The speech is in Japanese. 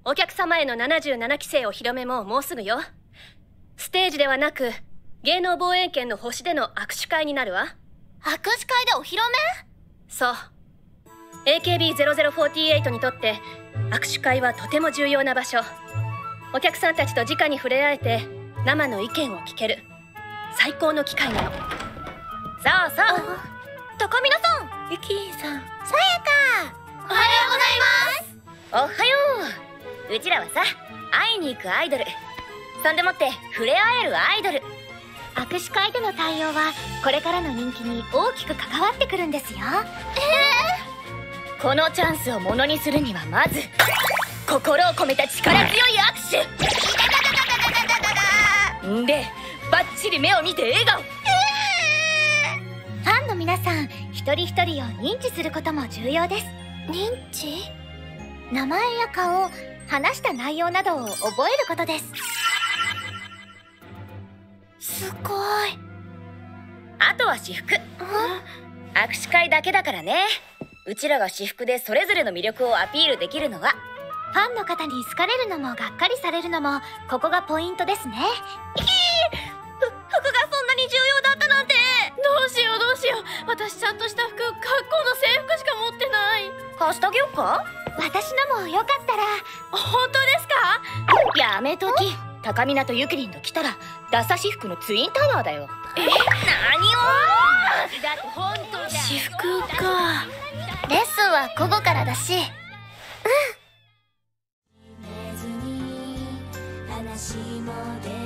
お客様への77期生を広めももうすぐよ。ステージではなく、芸能望遠圏の星での握手会になるわ。 握手会でお披露目？ そう。AKB0048 にとって握手会はとても重要な場所。お客さんたちと直に触れ合えて生の意見を聞ける最高の機会なの。さあさあ、 高見菜さん、 ゆきりんさん、 さやか、おはようございます。 おはよう。うちらはさ、会いに行くアイドル、そんでもって触れ合えるアイドル。 握手会での対応はこれからの人気に大きく関わってくるんですよ。 このチャンスをものにするにはまず心を込めた力強い握手んで、バッチリ目を見て笑顔。 ファンの皆さん一人一人を認知することも重要です。認知？名前や顔、話した内容などを覚えることです。すごい。 あとは私服。握手会だけだからね。うちらが私服でそれぞれの魅力をアピールできるのは、 ファンの方に好かれるのもがっかりされるのもここがポイントですね。 服がそんなに重要だったなんて。 どうしようどうしよう。私ちゃんとした服、学校の制服しか持ってない。 貸してあげよっか？ 私のもよかったら。 本当ですか？ やめとき。高見菜とゆきりんと来たらダサ私服のツインタワーだよ。何を？だって本当じゃん。 私服か。 レッスンは午後からだし。 話もで